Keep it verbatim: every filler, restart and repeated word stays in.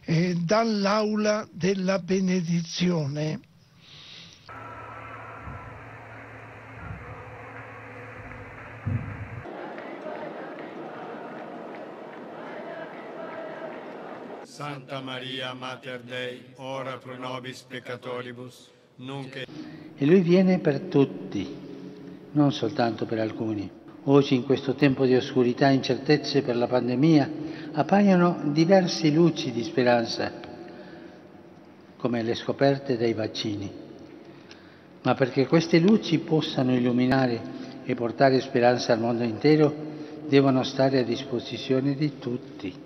eh, dall'aula della benedizione. Santa Maria, Mater Dei, ora pro nobis peccatoribus, nunc et... E Lui viene per tutti, non soltanto per alcuni. Oggi, in questo tempo di oscurità e incertezze per la pandemia, appaiono diverse luci di speranza, come le scoperte dei vaccini. Ma perché queste luci possano illuminare e portare speranza al mondo intero, devono stare a disposizione di tutti.